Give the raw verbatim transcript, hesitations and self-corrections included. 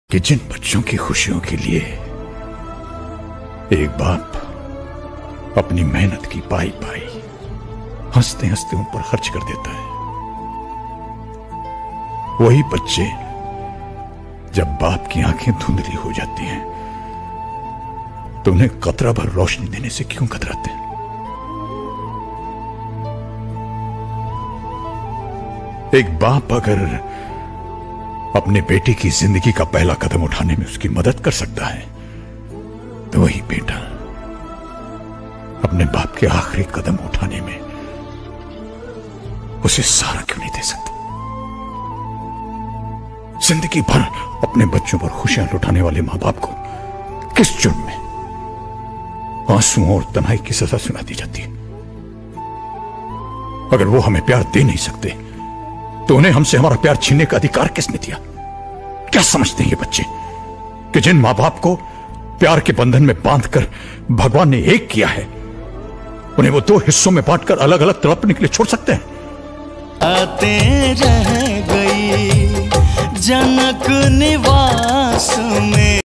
कि जिन बच्चों की खुशियों के लिए एक बाप अपनी मेहनत की पाई पाई हंसते हंसते उन पर खर्च कर देता है, वही बच्चे जब बाप की आंखें धुंधली हो जाती हैं तो उन्हें कतरा भर रोशनी देने से क्यों कतराते हैं? एक बाप अगर अपने बेटे की जिंदगी का पहला कदम उठाने में उसकी मदद कर सकता है तो वही बेटा अपने बाप के आखिरी कदम उठाने में उसे सहारा क्यों नहीं दे सकता? जिंदगी भर अपने बच्चों पर खुशियां लुटाने वाले मां बाप को किस जुर्म में आंसुओं और तन्हाई की सजा सुना दी जाती है? अगर वो हमें प्यार दे नहीं सकते तो उन्हें हमसे हमारा प्यार छीनने का अधिकार किसने दिया? क्या समझते हैं ये बच्चे कि जिन मां बाप को प्यार के बंधन में बांधकर भगवान ने एक किया है, उन्हें वो दो हिस्सों में बांटकर अलग अलग तड़पने के लिए छोड़ सकते हैं? आते रह गई जनक निवास में